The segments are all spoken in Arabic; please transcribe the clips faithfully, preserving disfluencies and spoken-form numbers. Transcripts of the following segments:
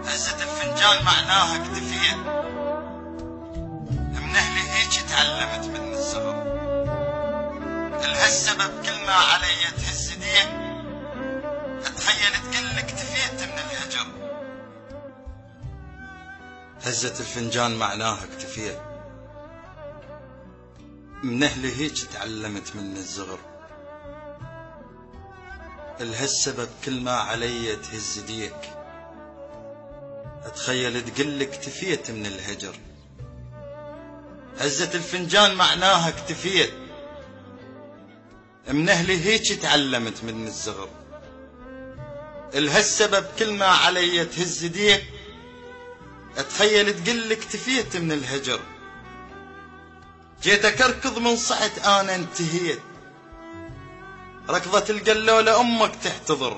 هزة الفنجان معناها اكتفيت، من اهلي هيك تعلمت من الصغر، الهالسبب كل ما علي تهز ديك، اتخيل تقل اكتفيت من الهجر. هزة الفنجان معناها اكتفيت، من اهلي هيك تعلمت من الصغر، الهالسبب كل ما علي تهز ديك، اتخيل تقل اكتفيت من الهجر. هزة الفنجان معناها اكتفيت، من اهلي هيك تعلمت من الصغر، الهالسبب كل ما علي تهز ديك، اتخيل تقل اكتفيت من الهجر. جيت اكركض من صحت انا انتهيت، ركضة القلولة امك تحتضر،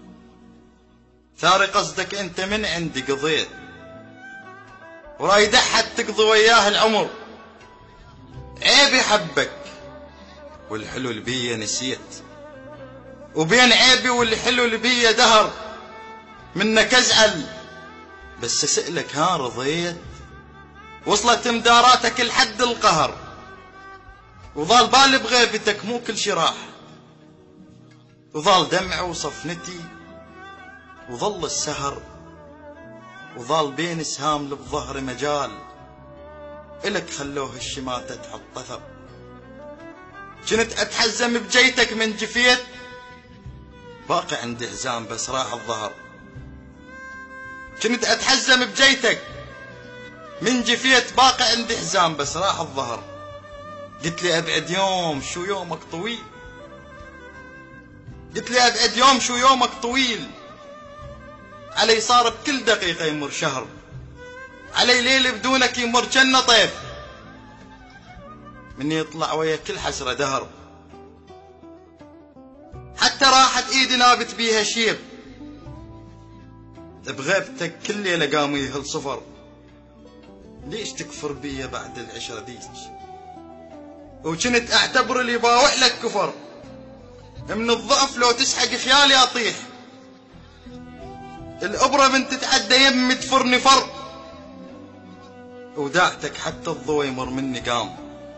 ثاري قصدك انت من عندي قضيت، ورايد احد تقضي وياه العمر، عيبي حبك والحلو اللي بيا نسيت، وبين عيبي والحلو اللي بيا دهر، منك ازعل بس اسألك ها رضيت، وصلت مداراتك لحد القهر، وظال بالي بغيبتك مو كل شي راح، وظال دمعي وصفنتي وظل السهر، وظال بين سهام للظهر مجال، إلك خلوه الشماتة تحط طثر. كنت أتحزم بجيتك من جفيت، باقي عندي حزام بس راح الظهر. كنت أتحزم بجيتك من جفيت، باقي عندي حزام بس راح الظهر. قلت لي أبعد يوم شو يومك طويل، قلت لي أبعد يوم شو يومك طويل، علي صار بكل دقيقة يمر شهر، علي ليل بدونك يمر جنة طيف، من يطلع ويا كل حسرة دهر. حتى راحت ايدي نابت بيها شيب، بغيبتك كل ليلة قاموا يهل صفر، ليش تكفر بيا بعد العشرة ديك، وكنت اعتبر اللي باوح لك كفر، من الضعف لو تسحق خيالي اطيح، الابرة من تتعدى يمي تفرني فر، وداعتك حتى الضوء يمر مني قام،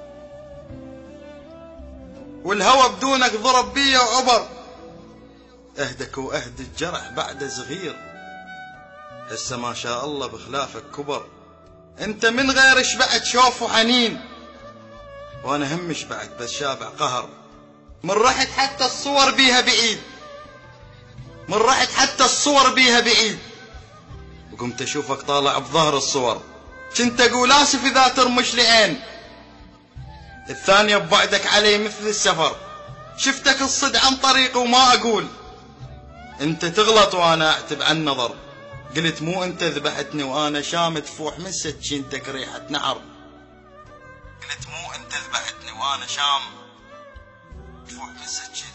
والهوى بدونك ضرب بيا وعبر، اهدك واهد الجرح بعد صغير، هسه ما شاء الله بخلافك كبر. انت من غير شبعت شوف وحنين، وانا هم شبعت بس شابع قهر، من رحت حتى الصور بيها بعيد، من رحت حتى الصور بيها بعيد، وقمت اشوفك طالع بظهر الصور، كنت اقول اسف اذا ترمش لي عين، الثانية ببعدك علي مثل السفر، شفتك الصد عن طريقي وما اقول، انت تغلط وانا اعتب عن نظر، قلت مو انت ذبحتني وانا شام تفوح من سكينتك ريحة نحر، قلت مو انت ذبحتني وانا شام تفوح من سكينتك